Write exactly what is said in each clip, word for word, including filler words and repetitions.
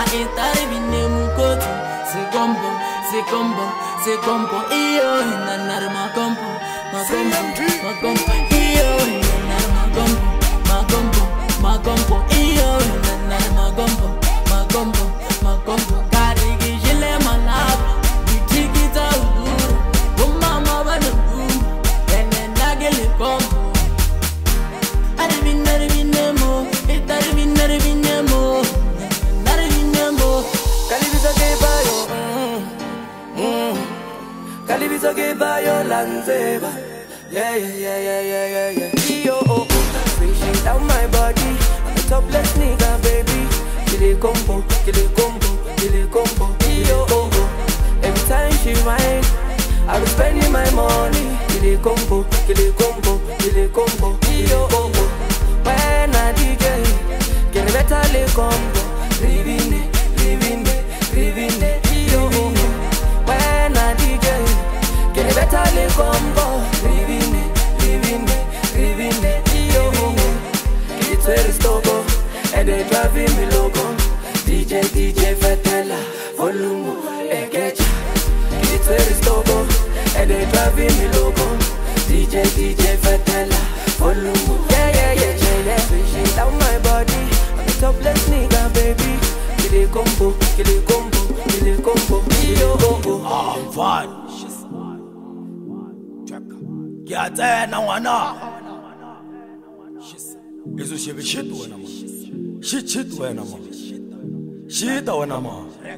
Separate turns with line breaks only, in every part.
aitari bine mukotu. Se combo, se combo, se combo. Iyo nanar ma combo, ma combo, ma combo. Iyo nanar ma combo, ma combo, ma combo. Iyo nanar ma combo, ma combo, ma combo. Kari gijile malabu, bitiki ta uguru. Umama bana uguru, ene nagele combo. Arvin arvin mo, itarvin arvin mo, arvin mo.
Kalibisa ke bayo, mm, kalibisa ke bayo lanzeba. Yeah yeah yeah yeah yeah yeah yeah. Yo oh oh, pushing down my body, I'm a topless nigga baby. Kill it combo, kill it combo, kill it combo. Yo oh oh, every time she whine, I be spending my money. Kill it combo, kill it combo, kill it combo. Yo oh oh, when I D J, get a better le combo. Living it, living it, living it. Yo oh oh, when I D J, get a better le combo. Living it, living it, living it. Yo oh oh, it's where it's togo, and they driving me loco. D J, D J Fetela, volume, egecha. It's where it's togo, and they driving me loco. D J, D J Fetela, volume. Yeah, yeah, yeah, yeah, yeah. Pushing down my body, I'm a topless nigga, baby. Kill it combo, kill it combo, kill it combo. Yo, oh, oh.
I'm fine. Get there, now I know. Izo shibi shit wena ma. Shit shit wena ma. Shit wena ma.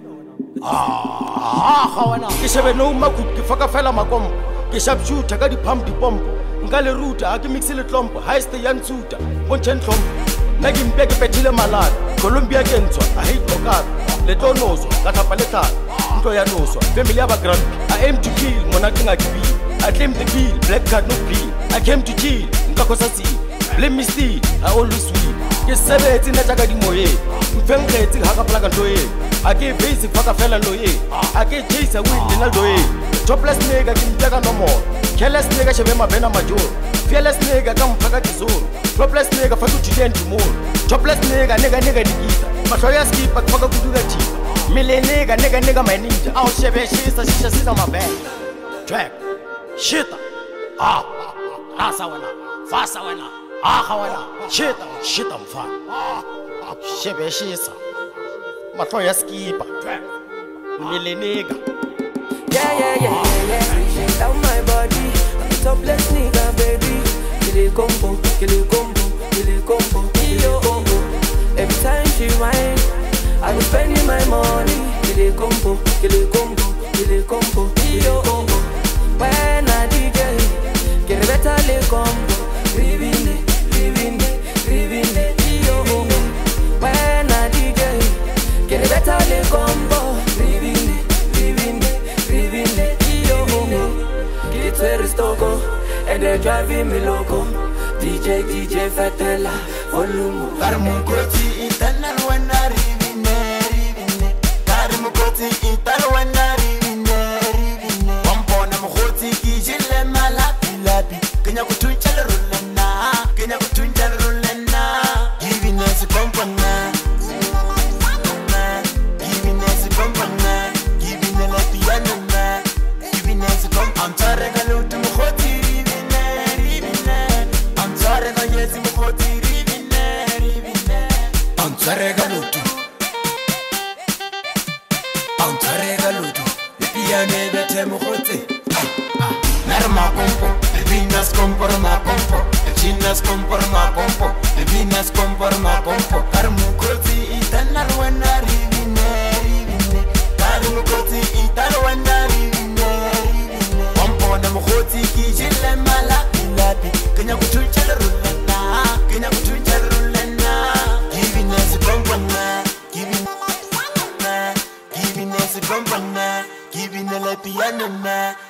Ah, hawana. Kishebe no makut kifaka fela makom. Kishab shoot ka di pump di pomp. Ngale ruta aki mix le tlompo. Heist yan suta. Bonchen tlompo. Nagi mpeke petile malad. Colombia kentswa. I hate okar. Le tonozo. Latapa le tlala. Nto ya noso. Family aba grand. I aim to kill. Monaki ngakibi. I claim the kill. Black card no plea. I came to kill. Nkakosa si. Blame me still, I always win. Ke sebetse na jaga di moye. Mfengretse ha ka plaka ntoye. A ke basic faka fela loye. A ke chase win Ronaldo ye. Jobless nigga ke mtaka no more. Careless nigga shebe mabena major. Fearless nigga ka mphaka kizuru. Jobless nigga fa kuthi ten tomorrow. Jobless nigga nigga nigga dikita. Mahloya skip akufaka kuduka chipa. Mile nigga nigga nigga my ninja. Aw shebe shisa shisha sisa mabena. Track. Shita. Ah. Rasa wena. Fasa wena. Ah, hawana, shit, shit, I'm fine. Shebe shisa, mahloya skipa, mile nigga.
Yeah, yeah, yeah, yeah, yeah. Pushing down my body, I'm a topless nigga, baby. Kill it combo, kill it combo, kill it combo. Yo oh oh, every time she whine, I be spending my money. Kill it combo, kill it combo, kill it combo. Yo oh oh, when I D J, get a better le combo. Living it, living it, living it. Yo oh oh, when I D J, get a better le combo. Living it, living it, living it. Yo oh oh, it's where it's togo, and they're driving me loco. D J, D J Fetela, volume.
Karmukoti internal when I rivine, rivine. Karmukoti internal when I rivine, rivine. Wampona mukoti kijile malapi lapi. Kenya kutuncha rulena, Kenya kutuncha rulena. Giving us a compana, giving us a compana, giving a piano na, giving us a compana. I'm sorry, I love to mukoti rivine, rivine. I'm sorry, I yes mukoti rivine, rivine. I'm sorry, I love to. I'm sorry, I love to. The piano bete mukoti. Narma compo, the Venus compor ma compo, the Chinas compor ma compo, the Venus compor ma compo. Karmukoti internal when I rivine, rivine. Karmukoti internal when I rivine, rivine. Wampo na mukoti kijile malapi lapi. Kenya kutuncha rulena, Kenya kutuncha rulena. Giving us a compana, giving, giving us a compana, giving a piano na.